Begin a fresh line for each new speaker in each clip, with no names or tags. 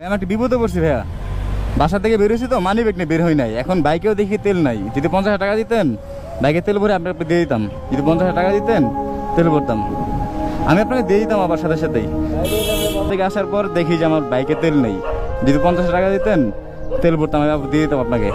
আমি একটা বিপদে পড়ছি ভাইয়া, বাসা থেকে বেরোছি তো মানি ব্যাগ নিয়ে বের হই নাই, এখন বাইকেও দেখি তেল নাই। যদি 50,000 টাকা দিতেন বাইকে তেল ভরে আপনাকে দিয়ে দিতাম। যদি 50,000 টাকা দিতেন তেল ভরতাম, আমি আপনাকে দিয়ে দিতাম আবার সাথে সাথেই। থেকে আসার পর দেখি যে আমার বাইকে তেল নেই, যদি 50,000 টাকা দিতেন তেল ভরতাম, আমি দিয়ে দিতাম আপনাকে।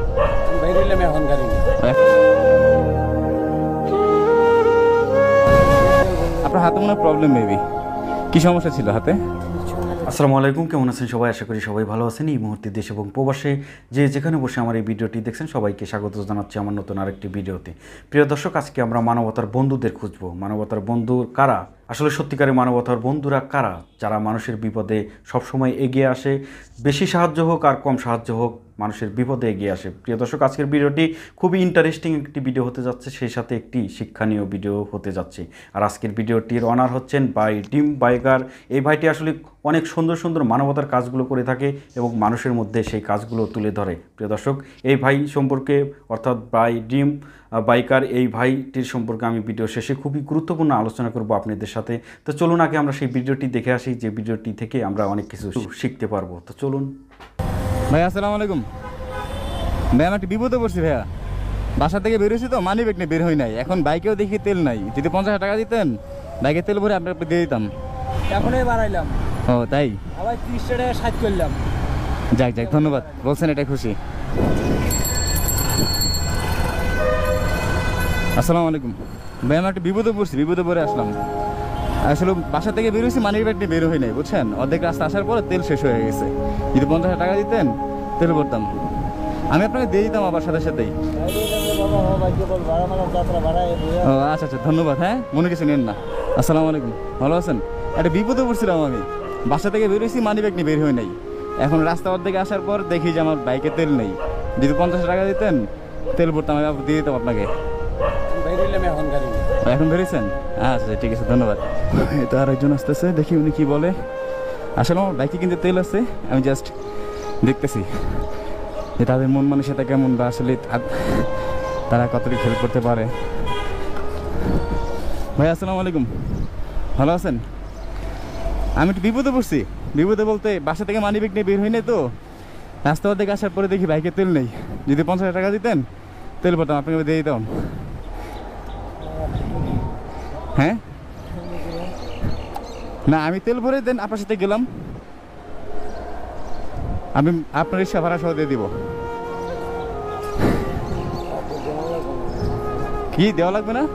আপনার হাতে মনে হয় প্রবলেম, মেবি কি সমস্যা ছিল হাতে?
আসসালামু আলাইকুম, কেমন আছেন সবাই? আশা করি সবাই ভালো আছেন। এই মুহূর্তে দেশ এবং প্রবাসে যে যেখানে বসে আমার এই ভিডিওটি দেখছেন সবাইকে স্বাগত জানাচ্ছি আমার নতুন আরেকটি ভিডিওতে। প্রিয় দর্শক, আজকে আমরা মানবতার বন্ধুদের খুঁজবো। মানবতার বন্ধু কারা? আসলে সত্যিকারের মানবতার বন্ধুরা কারা? যারা মানুষের বিপদে সবসময় এগিয়ে আসে, বেশি সাহায্য হোক আর কম সাহায্য হোক, মানুষের বিপদে এগিয়ে আসে। প্রিয় দর্শক, আজকের ভিডিওটি খুবই ইন্টারেস্টিং একটি ভিডিও হতে যাচ্ছে, সেই সাথে একটি শিক্ষণীয় ভিডিও হতে যাচ্ছে। আর আজকের ভিডিওটির অনার হচ্ছেন ভাই ডিম বাইকার। এই ভাইটি আসলে অনেক সুন্দর সুন্দর মানবতার কাজগুলো করে থাকে এবং মানুষের মধ্যে সেই কাজগুলো তুলে ধরে। প্রিয় দর্শক, এই ভাই সম্পর্কে অর্থাৎ ভাই ডিম বাইকার, এই ভাইটির সম্পর্কে আমি ভিডিও শেষে খুবই গুরুত্বপূর্ণ আলোচনা করব আপনাদের সাথে। তো চলুন আগে আমরা সেই ভিডিওটি দেখে আসি, যে ভিডিওটি থেকে আমরা অনেক কিছু শিখতে পারবো। তো চলুন।
ভাই আসসালামু আলাইকুম। ভাই আমি একটা বিপদে পড়ছি ভাইয়া, বাসা থেকে বেরোছি তো মানি ব্যাগ নিয়ে বের হই নাই, এখন বাইকেও দেখি তেল নাই। যদি 50,000 টাকা দিতেন বাইকে তেল ভরে আপনাকে দিয়ে দিতাম।
এখনই বাড়াইলাম।
ও তাই?
আবার 30 টাকা সাজ করলাম।
যাক যাক, ধন্যবাদ বলছেন, এটা খুশি। আসসালামু আলাইকুম। ভাই আমি একটা বিপদে পড়ছি, বিপদে পড়ে আসলাম। আসলে বাসা থেকে বেরোছি মানি ব্যাগ নিয়ে বের হই নাই, বুঝছেন? অর্ধেক রাস্তা আসার পরে তেল শেষ হয়ে গেছে। যদি 50,000 টাকা দিতেন তেল ভরতাম, আমি আপনাকে দিয়ে দিতাম আবার সাথে সাথেই। ও আচ্ছা আচ্ছা, ধন্যবাদ। হ্যাঁ, মনে কিছু নেন না। আসসালামু আলাইকুম, ভালো আছেন? একটা বিপদে পড়ছিলাম আমি, বাসা থেকে বেরোইছি মানি ব্যাগ নিয়ে বের হই নাই, এখন রাস্তা অর্ধেকে আসার পর দেখি যে আমার বাইকে তেল নেই। যদি 50,000 টাকা দিতেন তেল ভরতাম, আমি দিয়ে দিতাম আপনাকে। এখন বেরিয়েছেন? আচ্ছা ঠিক আছে, ধন্যবাদ। এই তো আরেকজন আসতেছে, দেখি উনি কি বলে। আসলে আমার বাইকে কিন্তু তেল আছে, আমি জাস্ট দেখতেছি যে তাদের মন মানসিকতা কেমন, বা আসলে তারা কতটুকু হেল্প করতে পারে। ভাই আসসালামু আলাইকুম, ভালো আছেন? আমি একটু বিপদে পড়ছি। বিপদে বলতে বাসা থেকে মানি ব্যাগ নিয়ে বের হই নাই তো, রাস্তা অর্ধেক আসার পরে দেখি বাইকে তেল নেই। যদি 50,000 টাকা দিতেন তেল ভরতাম, আপনাকে দিয়ে দিতাম। হ্যাঁ না, আমি তেল ভরে দেন আপনার সাথে গেলাম, আমি আপনার রিক্সা ভাড়া সহ দিয়ে দিব। কি দেওয়া লাগবে না?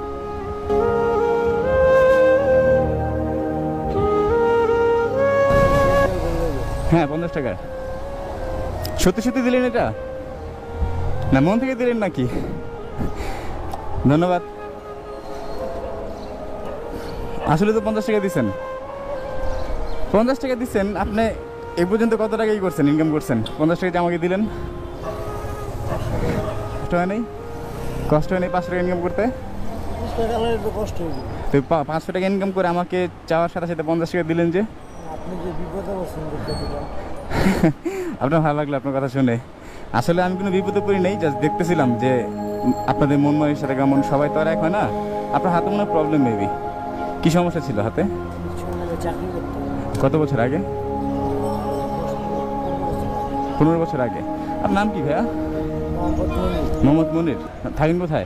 হ্যাঁ 50 টাকা। সত্যি সত্যি দিলেন এটা? না মন থেকে দিলেন নাকি? ধন্যবাদ। আসলে তো 50 টাকা দিচ্ছেন, 50 টাকা দিচ্ছেন। আপনি এই পর্যন্ত কত টাকা করছেন, ইনকাম করছেন? 50 টাকা আমাকে দিলেন, কষ্ট হয় নাই? কষ্ট হয় নাই 5 টাকা ইনকাম করতে? তো 500 টাকা ইনকাম করে আমাকে চাওয়ার সাথে সাথে 50 টাকা দিলেন যে? আপনার ভালো লাগলো আপনার কথা শুনে। আসলে আমি কোনো বিপদে পড়ি নাই, জাস্ট দেখতেছিলাম যে আপনাদের মন মানসিকতা কেমন। সবাই তো আর এক হয় না। আপনার হাতে মনে হয় প্রবলেম, মেবি কি সমস্যা ছিল হাতে? কত বছর আগে? 15 বছর আগে। আপনার নাম কি ভাইয়া? মোহাম্মদ মনির। থাকেন কোথায়?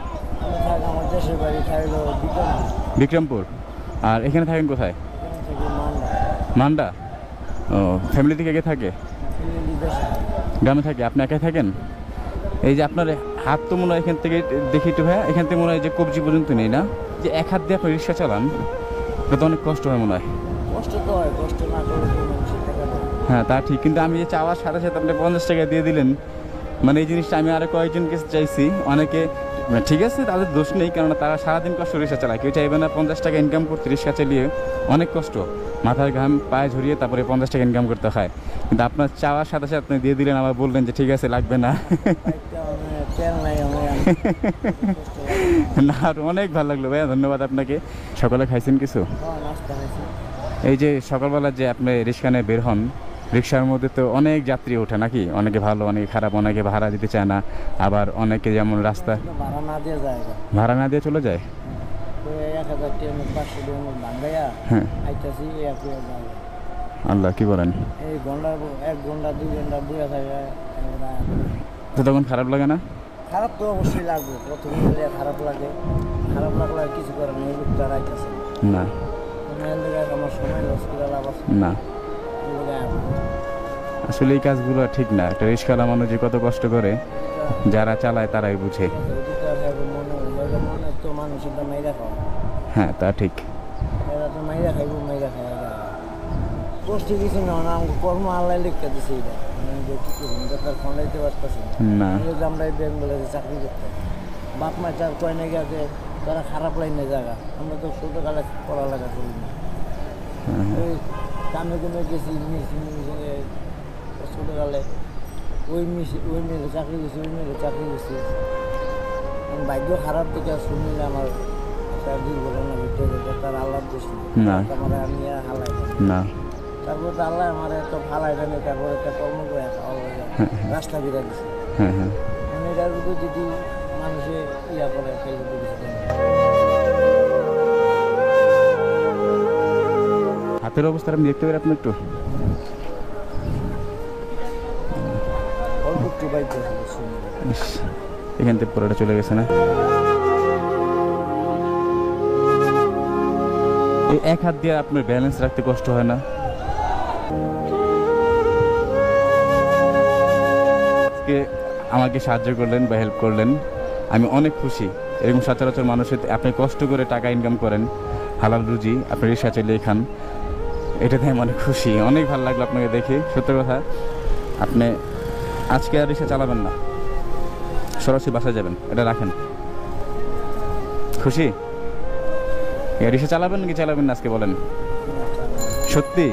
বিক্রমপুর। আর এখানে থাকেন কোথায়? মান্ডা। ও, ফ্যামিলি থেকে কে থাকে? গ্রামে থাকে। আপনি একাই থাকেন? এই যে আপনার হাত তো মনে হয় এখান থেকে দেখি একটু ভাইয়া, এখান থেকে মনে হয় যে কবজি পর্যন্ত নেই না? যে এক হাত দিয়ে আপনি রিক্সা চালান, এটা তো অনেক কষ্ট হয় মনে হয়। হ্যাঁ তা ঠিক, কিন্তু আমি যে চাওয়ার সাথে সাথে আপনি 50 টাকা দিয়ে দিলেন, মানে এই জিনিসটা আমি আরো কয়েকজনকে চাইছি, অনেকে ঠিক আছে তাদের দোষ নেই, কেননা তারা সারাদিন কষ্ট রিক্সা চালায়। কেউ চাইবে না 50 টাকা ইনকাম করতে, রিক্সা চালিয়ে অনেক কষ্ট, মাথার ঘাম পায়ে ঝরিয়ে তারপরে 50 টাকা ইনকাম করতে হয়। কিন্তু আপনার চাওয়ার সাথে সাথে আপনি দিয়ে দিলেন, আবার বললেন যে ঠিক আছে লাগবে না। না অনেক ভালো লাগলো ভাইয়া, ধন্যবাদ আপনাকে। সকালে খাইছেন কিছু? এই যে সকালবেলা যে আপনি রিক্সা নিয়ে বের হন, রিক্সার মধ্যে তো অনেক যাত্রী ওঠে নাকি? অনেকে ভালো, অনেকে খারাপ, অনেকে ভাড়া দিতে চায় না, আবার অনেকে যেমন রাস্তা ভাড়া না দিয়ে চলে যায়। হ্যাঁ আল্লাহ, কি বলেন?
এই ঘন্টা 1 ঘন্টা 2 ঘন্টা বইয়া থাকে।
তো তখন খারাপ লাগে না?
খারাপ তো অবশ্যই লাগবে, প্রথমে গেলে খারাপ লাগে। খারাপ লাগলে আর কিছু করার নেই, লোকটা রাখতেছে
না
আমার সময় লস করে লাভ আছে
না, আসলে এই কাজগুলো ঠিক না। একটা রিক্সাওয়ালা মানুষ যে কত কষ্ট করে, যারা চালায় তারাই বুঝে।
মনে তো মানুষের তো মাইরা খাওয়া,
হ্যাঁ, তা ঠিক।
এরা তো মাইরা খাইব, মাইরা খাই কষ্ট কিছু না, আমাকে কর্ম আল্লাহ লিখতে দিছে। এটা আমি যে কি করুন, তার ফোন দিতে পারতেছি
না,
আমরা বেঙ্গলে চাকরি করতাম, বাপ মা চার কয় না গেছে, তারা খারাপ লাইনে জায়গা। আমরা তো ছোটোকালে পড়ালেখা করি না, ওই কামে কুমে গেছি ছোটোকালে, ওই মেয়ের চাকরি গেছি, ওই মেয়ের চাকরি গেছি। ভাগ্য খারাপ থেকে শুনলে আমার একটা দুর্ঘটনা ভিতরে, তার আল্লাহ দোষ
না।
আমার আমি আর হালাই
না,
তারপর তো আল্লাহ আমার এত ফালাই দেয়, তারপর একটা কর্ম করে রাস্তা বিরা দিচ্ছে।
হ্যাঁ হ্যাঁ,
এটার উপর যদি মানুষে ইয়া করে সেই উপর কিছু করে না।
হাতের অবস্থাটা আমি দেখতে পারি আপনি একটু?
অল্প একটু বাইতে হবে শুনলে।
ইস, এখান থেকে পুরোটা চলে গেছে না? এই এক হাত দিয়ে আপনার ব্যালেন্স রাখতে কষ্ট হয় না? আজকে আমাকে সাহায্য করলেন বা হেল্প করলেন, আমি অনেক খুশি। এরকম সচরাচর মানুষের, আপনি কষ্ট করে টাকা ইনকাম করেন, হালাল রুজি, আপনি রিক্সা চালিয়ে খান, এটাতে আমি অনেক খুশি। অনেক ভালো লাগলো আপনাকে দেখে, সত্য কথা। আপনি আজকে আর রিক্সা চালাবেন না, সরাসরি বাসায় যাবেন, এটা রাখেন। খুশি? রিক্সা চালাবেন নাকি চালাবেন না আজকে বলেন? সত্যি?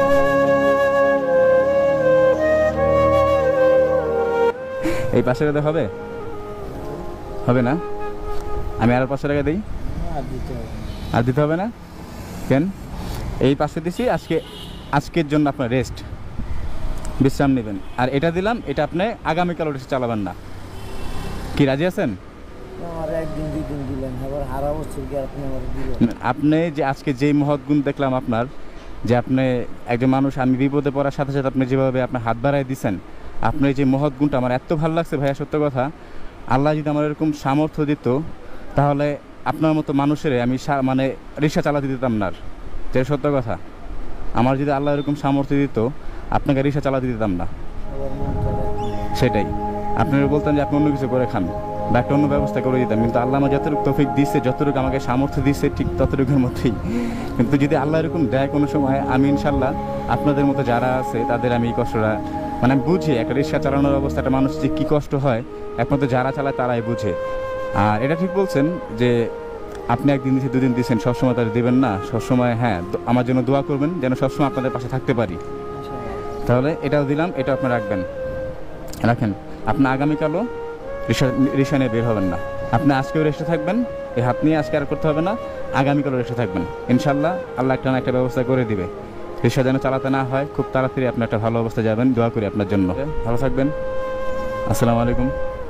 এই 500 টাকা হবে? হবে না? আমি আর 500 টাকা দিই?
আর দিতে হবে না।
আর দিতে হবে না? কেন? এই 500 দিছি, আজকের জন্য আপনার রেস্ট, বিশ্রাম নেবেন। আর এটা দিলাম, এটা আপনি আগামীকাল রিক্সা চালাবেন না। কি রাজি আছেন?
আমার একদিন 2 দিন দিলেন, আবার হারা বছর কি আপনি আমার দিলেন?
আপনি যে আজকে যেই মহৎ গুণ দেখলাম আপনার, যে আপনি একজন মানুষ, আমি বিপদে পড়ার সাথে সাথে আপনি যেভাবে আপনার হাত বাড়ায় দিচ্ছেন, আপনার এই যে মহৎ গুণটা আমার এত ভালো লাগছে ভাইয়া, সত্য কথা। আল্লাহ যদি আমার এরকম সামর্থ্য দিত, তাহলে আপনার মতো মানুষের আমি মানে রিক্সা চালাতে দিতাম না। যে সত্য কথা, আমার যদি আল্লাহ এরকম সামর্থ্য দিত, আপনাকে রিক্সা চালাতে দিতাম না।
আবার মন করে
সেটাই, আপনারা বলতেন যে আপনি অন্য কিছু করে খান বা একটা অন্য ব্যবস্থা করে দিতাম, কিন্তু আল্লাহ আমার যতটুকু তৌফিক দিচ্ছে, যতটুকু আমাকে সামর্থ্য দিচ্ছে, ঠিক ততটুকুর মধ্যেই। কিন্তু যদি আল্লাহ এরকম দেয় কোনো সময়, আমি ইনশাল্লাহ আপনাদের মতো যারা আছে তাদের আমি এই কষ্টটা, মানে আমি বুঝি একটা রিক্সা চালানোর অবস্থাটা মানুষ যে কী কষ্ট হয়, একমাত্র যারা চালায় তারাই বুঝে। আর এটা ঠিক বলছেন যে আপনি একদিন দিয়েছেন, 2 দিন দিয়েছেন, সবসময় তারা দেবেন না। সবসময় হ্যাঁ, আমার জন্য দোয়া করবেন যেন সবসময় আপনাদের পাশে থাকতে পারি। তাহলে এটাও দিলাম, এটা আপনি রাখবেন, রাখেন। আপনি আগামীকালও রিক্সা নিয়ে বের হবেন না। আপনি আজকেও রেস্টে থাকবেন, এই হাত নিয়ে আজকে আর করতে হবে না, আগামীকালও রেস্টে থাকবেন। ইনশাল্লাহ আল্লাহ একটা না একটা ব্যবস্থা করে দিবে, রিক্সা যেন চালাতে না হয়। খুব তাড়াতাড়ি আপনি একটা ভালো অবস্থায় যাবেন, দোয়া করি আপনার জন্য। ভালো থাকবেন, আসসালামু আলাইকুম।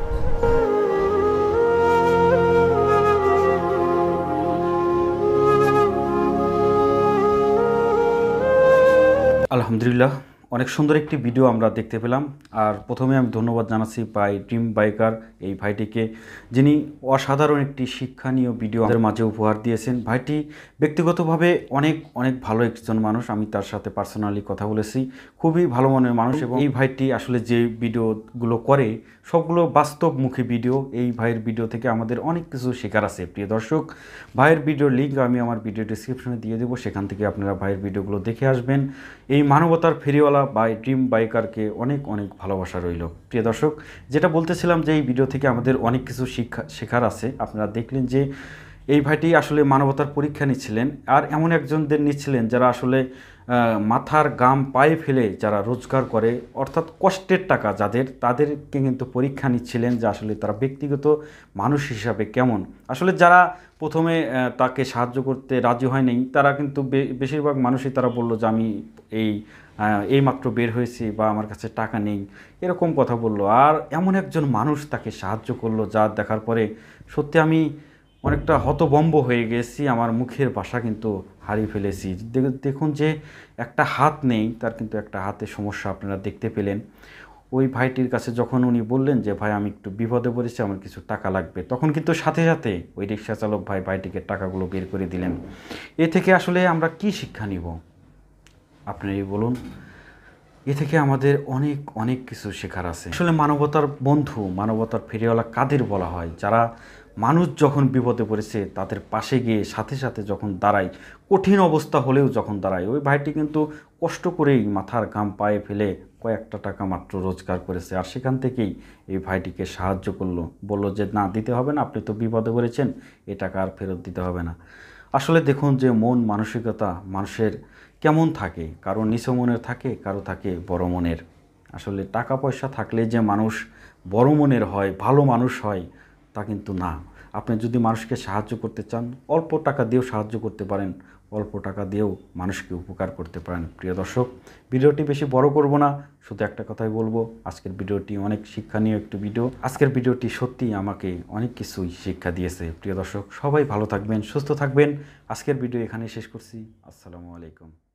আলহামদুলিল্লাহ, অনেক সুন্দর একটি ভিডিও আমরা দেখতে পেলাম। আর প্রথমে আমি ধন্যবাদ জানাচ্ছি ভাই ড্রিম বাইকার এই ভাইটিকে, যিনি অসাধারণ একটি শিক্ষণীয় ভিডিও আমাদের মাঝে উপহার দিয়েছেন। ভাইটি ব্যক্তিগতভাবে অনেক অনেক ভালো একজন মানুষ, আমি তার সাথে পার্সোনালি কথা বলেছি, খুবই ভালো মনের মানুষ। এবং এই ভাইটি আসলে যে ভিডিওগুলো করে সবগুলো বাস্তবমুখী ভিডিও। এই ভাইয়ের ভিডিও থেকে আমাদের অনেক কিছু শেখার আছে। প্রিয় দর্শক, ভাইয়ের ভিডিওর লিঙ্ক আমি আমার ভিডিও ডিসক্রিপশনে দিয়ে দেবো, সেখান থেকে আপনারা ভাইয়ের ভিডিওগুলো দেখে আসবেন। এই মানবতার ফেরিওয়ালা বাই ড্রিম বাইকারকে অনেক অনেক ভালোবাসা রইল। প্রিয় দর্শক, যেটা বলতেছিলাম যে এই ভিডিও থেকে আমাদের অনেক কিছু শেখার আছে। আপনারা দেখলেন যে এই ভাইটি আসলে মানবতার পরীক্ষা নিচ্ছিলেন, আর এমন একজনদের নিচ্ছিলেন যারা আসলে মাথার গাম পায়ে ফেলে যারা রোজগার করে, অর্থাৎ কষ্টের টাকা যাদের, তাদেরকে কিন্তু পরীক্ষা নিচ্ছিলেন যে আসলে তারা ব্যক্তিগত মানুষ হিসাবে কেমন। আসলে যারা প্রথমে তাকে সাহায্য করতে রাজি হয়নি, তারা কিন্তু বেশিরভাগ মানুষই তারা বললো যে আমি এইমাত্র বের হয়েছি বা আমার কাছে টাকা নেই, এরকম কথা বললো। আর এমন একজন মানুষ তাকে সাহায্য করলো, যা দেখার পরে সত্যি আমি অনেকটা হতভম্ব হয়ে গেছি। আমার মুখের ভাষা কিন্তু হারিয়ে ফেলেছি। দেখুন যে একটা হাত নেই, তার কিন্তু একটা হাতে সমস্যা আপনারা দেখতে পেলেন। ওই ভাইটির কাছে যখন উনি বললেন যে ভাই আমি একটু বিপদে পড়েছি, আমার কিছু টাকা লাগবে, তখন কিন্তু সাথে সাথে ওই রিক্সা চালক ভাইটিকে টাকাগুলো বের করে দিলেন। এ থেকে আসলে আমরা কি শিক্ষা নিব আপনারাই বলুন? এ থেকে আমাদের অনেক অনেক কিছু শেখার আছে। আসলে মানবতার বন্ধু, মানবতার ফেরিওয়ালা কাদের বলা হয়? যারা মানুষ যখন বিপদে পড়েছে তাদের পাশে গিয়ে সাথে সাথে যখন দাঁড়ায়, কঠিন অবস্থা হলেও যখন দাঁড়ায়। ওই ভাইটি কিন্তু কষ্ট করেই মাথার ঘাম পায়ে ফেলে কয়েকটা টাকা মাত্র রোজগার করেছে, আর সেখান থেকেই এই ভাইটিকে সাহায্য করলো, বলল যে না দিতে হবে না, আপনি তো বিপদে পড়েছেন, এ টাকা আর ফেরত দিতে হবে না। আসলে দেখুন যে মন মানসিকতা মানুষের কেমন থাকে, কারো নিচু মনের থাকে, কারো থাকে বড় মনের। আসলে টাকা পয়সা থাকলে যে মানুষ বড় মনের হয়, ভালো মানুষ হয়, তা কিন্তু না। আপনি যদি মানুষকে সাহায্য করতে চান, অল্প টাকা দিয়েও সাহায্য করতে পারেন, অল্প টাকা দিয়েও মানুষকে উপকার করতে পারেন। প্রিয় দর্শক, ভিডিওটি বেশি বড় করব না, শুধু একটা কথাই বলবো, আজকের ভিডিওটি অনেক শিক্ষণীয় একটি ভিডিও। আজকের ভিডিওটি সত্যিই আমাকে অনেক কিছুই শিক্ষা দিয়েছে। প্রিয় দর্শক, সবাই ভালো থাকবেন, সুস্থ থাকবেন। আজকের ভিডিও এখানেই শেষ করছি। আসসালামু আলাইকুম।